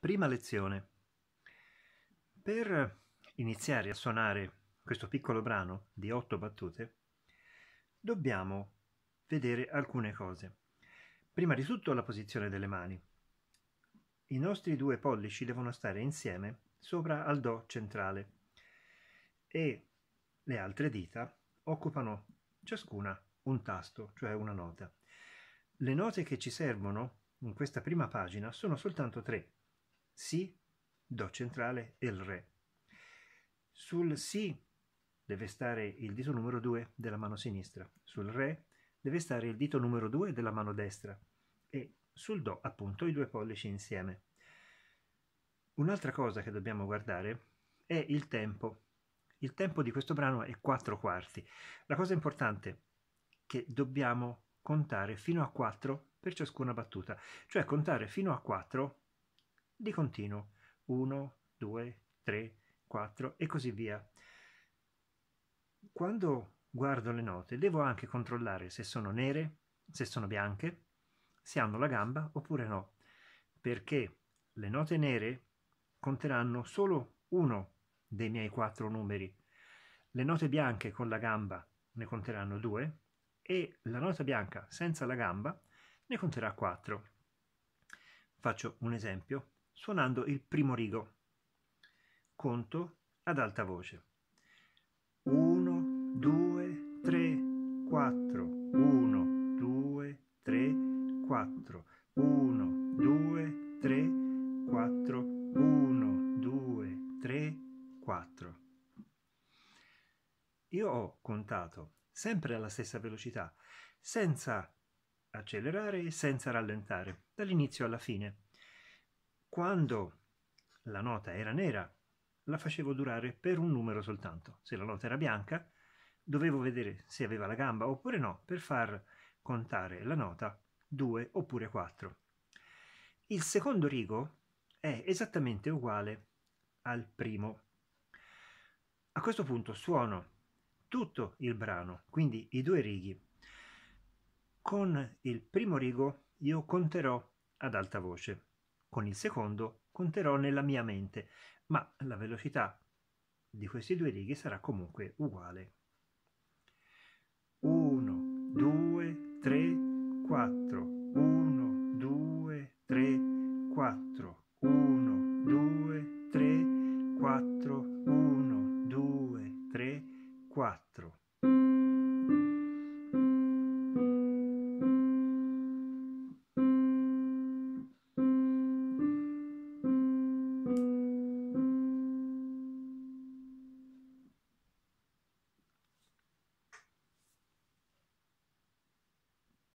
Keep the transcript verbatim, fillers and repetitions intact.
Prima lezione. Per iniziare a suonare questo piccolo brano di otto battute dobbiamo vedere alcune cose. Prima di tutto la posizione delle mani. I nostri due pollici devono stare insieme sopra al Do centrale e le altre dita occupano ciascuna un tasto, cioè una nota. Le note che ci servono in questa prima pagina sono soltanto tre: Si, Do centrale e il Re. Sul Si deve stare il dito numero due della mano sinistra, sul Re deve stare il dito numero due della mano destra e sul Do appunto i due pollici insieme. Un'altra cosa che dobbiamo guardare è il tempo. Il tempo di questo brano è quattro quarti. La cosa importante è che dobbiamo contare fino a quattro per ciascuna battuta, cioè contare fino a quattro di continuo, uno, due, tre, quattro e così via. Quando guardo le note devo anche controllare se sono nere, se sono bianche, se hanno la gamba oppure no, perché le note nere conteranno solo uno dei miei quattro numeri, le note bianche con la gamba ne conteranno due e la nota bianca senza la gamba ne conterà quattro. Faccio un esempio suonando il primo rigo. Conto ad alta voce. uno, due, tre, quattro. uno, due, tre, quattro. uno, due, tre, quattro. uno, due, tre, quattro. Io ho contato sempre alla stessa velocità, senza accelerare e senza rallentare, dall'inizio alla fine. Quando la nota era nera, la facevo durare per un numero soltanto. Se la nota era bianca, dovevo vedere se aveva la gamba oppure no, per far contare la nota due oppure quattro. Il secondo rigo è esattamente uguale al primo. A questo punto suono tutto il brano, quindi i due righi. Con il primo rigo io conterò ad alta voce, con il secondo conterò nella mia mente, ma la velocità di questi due righi sarà comunque uguale. uno, due, tre, quattro. uno, due, tre, quattro. uno,